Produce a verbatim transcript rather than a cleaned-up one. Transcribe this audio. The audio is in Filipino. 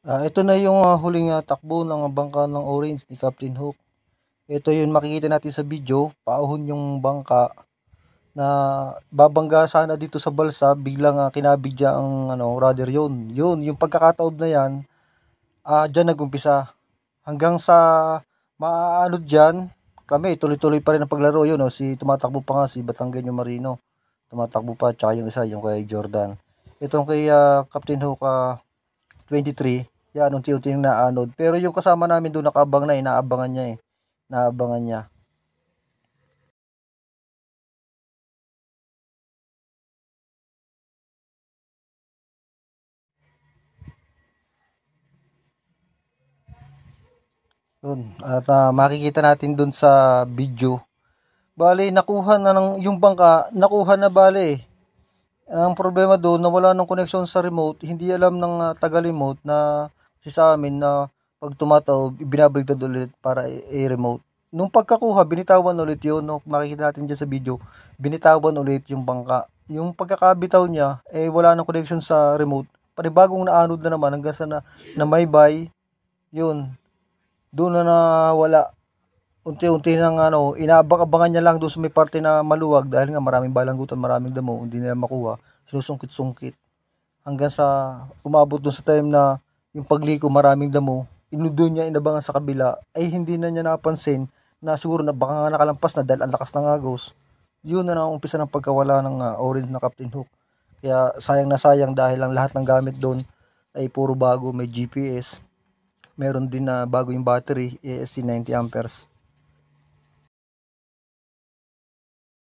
Ah, ito na yung ah, huling ah, takbo ng bangka ng Orange ni Captain Hook. Ito yung makikita natin sa video, paahon yung bangka na babangga sana dito sa balsa, biglang ah, kinabigya ang ano, rudder yun. Yun, yung pagkakataob na yan, ah, dyan nagumpisa. Hanggang sa maaano dyan, kami tuloy-tuloy pa rin ang paglaro yun. Oh, si tumatakbo pa nga si Batanggenyo Marino. Tumatakbo pa, tsaka yung isa, yung kay Jordan. Itong kay ah, Captain Hook, ah, twenty-three, yan, unti-unti yung naanod. Pero yung kasama namin doon nakabang na, inaabangan niya eh. Naabangan niya. Yun. At ah, makikita natin doon sa video. Bale, nakuha na ng, yung bangka, nakuha na bale eh. Ang problema doon, nawala ng connection sa remote, hindi alam ng ah, taga-remote na si sa amin na pag tumataw, binabaliktad ulit para i- i-remote. Nung pagkakuha, binitawan ulit yun. No? Makikita natin dyan sa video, binitawan ulit yung bangka. Yung pagkakabitaw niya, eh wala ng connection sa remote. Panibagong naanod na naman hanggang sa na, na may buy, yun. Doon na nawala. Unti-unti nang ano, inaabang-abangan niya lang doon sa may parte na maluwag dahil nga maraming balanggutan, maraming damo, hindi nila makuha. Sinusungkit-sungkit hanggang sa umabot doon sa time na yung pagliko maraming damo, inudo niya inabangan sa kabila, ay hindi na niya napansin na siguro na baka nga nakalampas na dahil ang lakas ng agos. Yun na ang umpisa ng pagkawala ng ah, Orange na Captain Hook. Kaya sayang na sayang dahil ang lahat ng gamit doon ay puro bago, may G P S, meron din na bago yung battery, A S C ninety amperes.